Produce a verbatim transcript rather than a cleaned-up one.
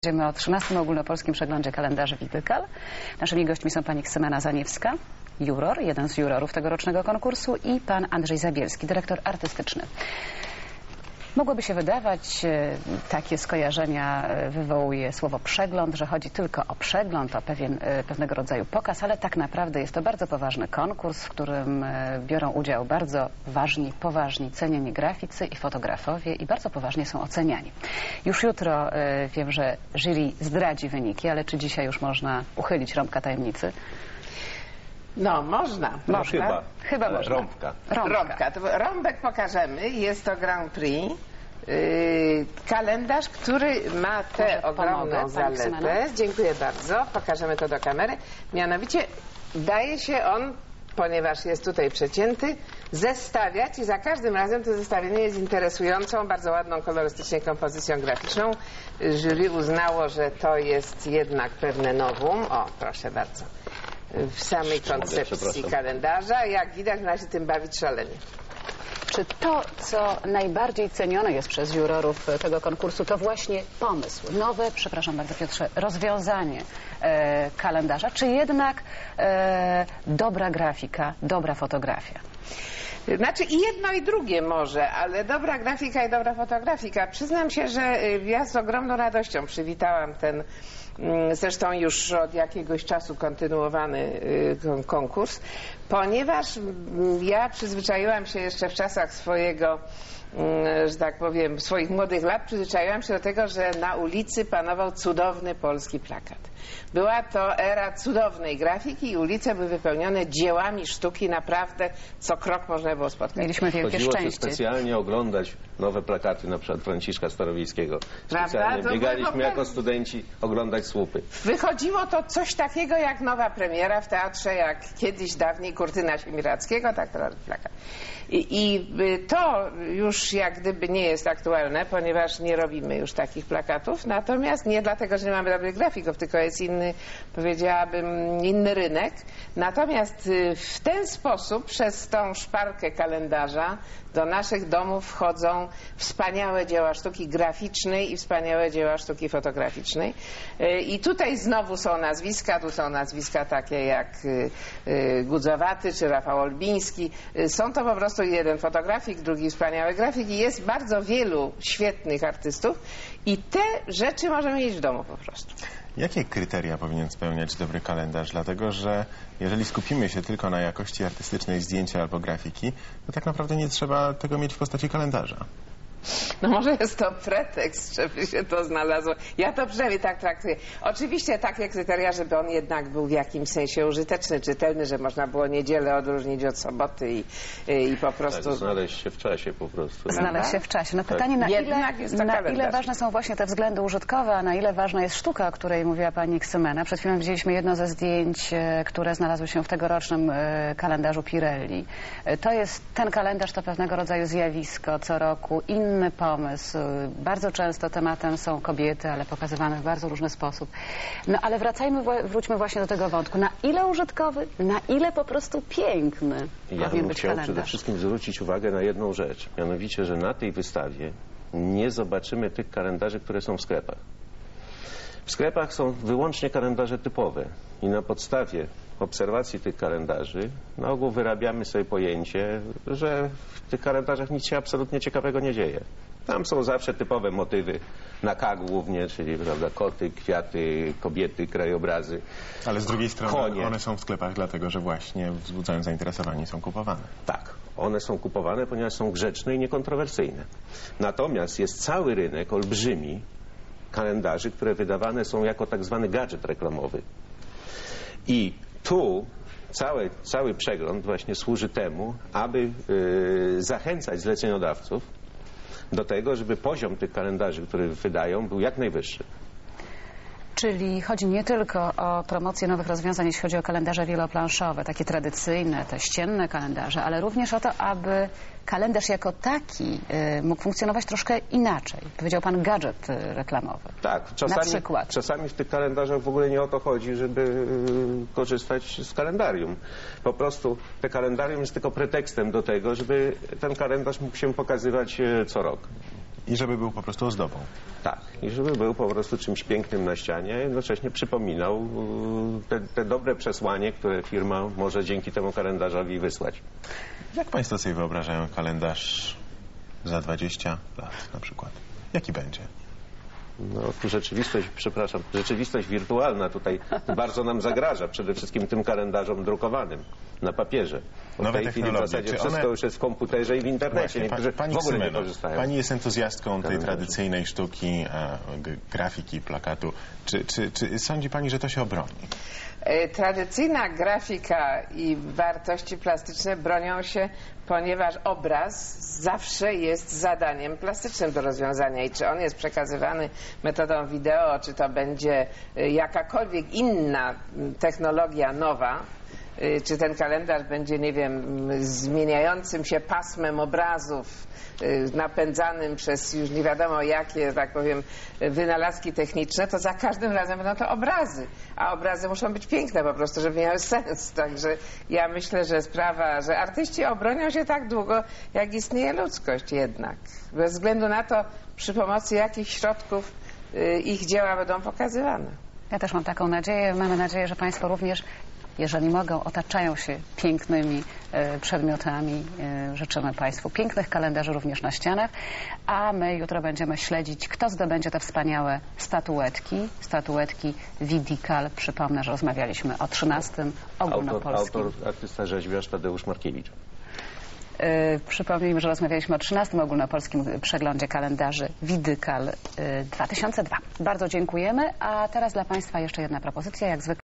Będziemy o trzynastym ogólnopolskim przeglądzie kalendarzy Widykal. Naszymi gośćmi są pani Ksymena Zaniewska, juror, jeden z jurorów tegorocznego konkursu, i pan Andrzej Zabielski, dyrektor artystyczny. Mogłoby się wydawać, takie skojarzenia wywołuje słowo przegląd, że chodzi tylko o przegląd, o pewien, pewnego rodzaju pokaz, ale tak naprawdę jest to bardzo poważny konkurs, w którym biorą udział bardzo ważni, poważni, cenieni graficy i fotografowie i bardzo poważnie są oceniani. Już jutro wiem, że jury zdradzi wyniki, ale czy dzisiaj już można uchylić rąbka tajemnicy? No, można. Można. Chyba. Chyba można. Rąbka. Rąbka. Rąbka. To rąbek pokażemy. Jest to Grand Prix. Yy, kalendarz, który ma tę Może ogromną pomogę, zaletę. Dziękuję bardzo. Pokażemy to do kamery. Mianowicie daje się on, ponieważ jest tutaj przecięty, zestawiać i za każdym razem to zestawienie jest interesującą, bardzo ładną kolorystycznie kompozycją graficzną. Jury uznało, że to jest jednak pewne nowum. O, proszę bardzo. W samej koncepcji kalendarza. Jak widać, ma się tym bawić szalenie. Czy to, co najbardziej cenione jest przez jurorów tego konkursu, to właśnie pomysł, nowe, przepraszam bardzo Piotrze, rozwiązanie e, kalendarza, czy jednak e, dobra grafika, dobra fotografia? Znaczy i jedno i drugie może, ale dobra grafika i dobra fotografika. Przyznam się, że ja z ogromną radością przywitałam ten zresztą już od jakiegoś czasu kontynuowany konkurs, ponieważ ja przyzwyczaiłam się jeszcze w czasach swojego, że tak powiem, swoich młodych lat, przyzwyczaiłam się do tego, że na ulicy panował cudowny polski plakat. Była to era cudownej grafiki i ulice były wypełnione dziełami sztuki, naprawdę co krok można było spotkać. Mieliśmy wielkie Chodziło szczęście. się specjalnie oglądać nowe plakaty, na przykład Franciszka Starowiejskiego. Specjalnie To biegaliśmy było... jako studenci oglądać słupy. Wychodziło to coś takiego jak nowa premiera w teatrze, jak kiedyś dawniej Kurtyna Siemiradzkiego, tak teraz plakat. I, I to już jak gdyby nie jest aktualne, ponieważ nie robimy już takich plakatów, natomiast nie dlatego, że nie mamy dobrych grafików, tylko jest inny, powiedziałabym, inny rynek. Natomiast w ten sposób, przez tą szparkę kalendarza, do naszych domów wchodzą wspaniałe dzieła sztuki graficznej i wspaniałe dzieła sztuki fotograficznej. I tutaj znowu są nazwiska, tu są nazwiska takie jak Gudzowaty czy Rafał Olbiński. Są to po prostu jeden fotografik, drugi wspaniały grafik i jest bardzo wielu świetnych artystów i te rzeczy możemy mieć w domu po prostu. Jakie kryteria powinien spełniać dobry kalendarz? Dlatego, że jeżeli skupimy się tylko na jakości artystycznej zdjęcia albo grafiki, to tak naprawdę nie trzeba tego mieć w postaci kalendarza. No może jest to pretekst, żeby się to znalazło. Ja to przynajmniej tak traktuję. Oczywiście takie kryteria, żeby on jednak był w jakimś sensie użyteczny, czytelny, że można było niedzielę odróżnić od soboty i, i po prostu... Tak, znaleźć się w czasie po prostu. Znaleźć się w czasie. No pytanie, na, Jednak ile, jest to na kalendarz. ile ważne są właśnie te względy użytkowe, a na ile ważna jest sztuka, o której mówiła pani Ksymena. Przed chwilą widzieliśmy jedno ze zdjęć, które znalazły się w tegorocznym kalendarzu Pirelli. To jest, ten kalendarz to pewnego rodzaju zjawisko co roku, inny pomysł. Bardzo często tematem są kobiety, ale pokazywane w bardzo różny sposób. No ale wracajmy, wróćmy właśnie do tego wątku. Na ile użytkowy, na ile po prostu piękny Ja powinien bym być chciał kalendarz? przede wszystkim zwrócić uwagę na jedną rzecz. Mianowicie, że na tej wystawie nie zobaczymy tych kalendarzy, które są w sklepach. W sklepach są wyłącznie kalendarze typowe i na podstawie obserwacji tych kalendarzy na ogół wyrabiamy sobie pojęcie, że w tych kalendarzach nic się absolutnie ciekawego nie dzieje. Tam są zawsze typowe motywy na K głównie, czyli prawda, koty, kwiaty, kobiety, krajobrazy. Ale z drugiej strony konie. One są w sklepach dlatego, że właśnie wzbudzają zainteresowanie i są kupowane. Tak, one są kupowane, ponieważ są grzeczne i niekontrowersyjne. Natomiast jest cały rynek olbrzymi kalendarzy, które wydawane są jako tak zwany gadżet reklamowy. I tu cały, cały przegląd właśnie służy temu, aby yy, zachęcać zleceniodawców do tego, żeby poziom tych kalendarzy, które wydają, był jak najwyższy. Czyli chodzi nie tylko o promocję nowych rozwiązań, jeśli chodzi o kalendarze wieloplanszowe, takie tradycyjne, te ścienne kalendarze, ale również o to, aby kalendarz jako taki y, mógł funkcjonować troszkę inaczej. Powiedział pan gadżet y, reklamowy. Tak, czasami, Na przykład. czasami w tych kalendarzach w ogóle nie o to chodzi, żeby y, korzystać z kalendarium. Po prostu te kalendarium jest tylko pretekstem do tego, żeby ten kalendarz mógł się pokazywać y, co rok. I żeby był po prostu ozdobą. Tak, i żeby był po prostu czymś pięknym na ścianie, a jednocześnie przypominał y, te, te dobre przesłanie, które firma może dzięki temu kalendarzowi wysłać. Jak Państwo sobie wyobrażają kalendarz za dwadzieścia lat na przykład? Jaki będzie? No, tu rzeczywistość, przepraszam, rzeczywistość wirtualna tutaj bardzo nam zagraża, przede wszystkim tym kalendarzom drukowanym na papierze. Bo w Nowe tej chwili w technologie. zasadzie Czy wszystko one- już jest w komputerze i w internecie. Właśnie, Niektórzy pa- pani w ogóle nie Ksymeno, korzystają. Pani jest entuzjastką tej Kalendarzy. tradycyjnej sztuki, e, g- grafiki, plakatu. Czy, czy, czy sądzi Pani, że to się obroni? E, Tradycyjna grafika i wartości plastyczne bronią się, ponieważ obraz zawsze jest zadaniem plastycznym do rozwiązania i czy on jest przekazywany metodą wideo, czy to będzie e, jakakolwiek inna m, technologia nowa, e, czy ten kalendarz będzie, nie wiem, m, zmieniającym się pasmem obrazów, e, napędzanym przez już nie wiadomo jakie, tak powiem, wynalazki techniczne, to za każdym razem będą to obrazy. A obrazy muszą być piękne po prostu, żeby miały sens. Także ja myślę, że sprawa, że artyści obronią się tak długo, jak istnieje ludzkość jednak. Bez względu na to, przy pomocy jakich środków y, ich dzieła będą pokazywane. Ja też mam taką nadzieję. Mamy nadzieję, że Państwo również, jeżeli mogą, otaczają się pięknymi e, przedmiotami. E, życzymy Państwu pięknych kalendarzy również na ścianach, a my jutro będziemy śledzić, kto zdobędzie te wspaniałe statuetki, statuetki Vidikal. Przypomnę, że rozmawialiśmy o trzynastym Autor, ogólnopolskim. autor, artysta, rzeźbiarz Tadeusz Markiewicz. E, Przypomnijmy, że rozmawialiśmy o trzynastym ogólnopolskim przeglądzie kalendarzy Vidikal dwa tysiące dwa. Bardzo dziękujemy, a teraz dla Państwa jeszcze jedna propozycja, jak zwykle.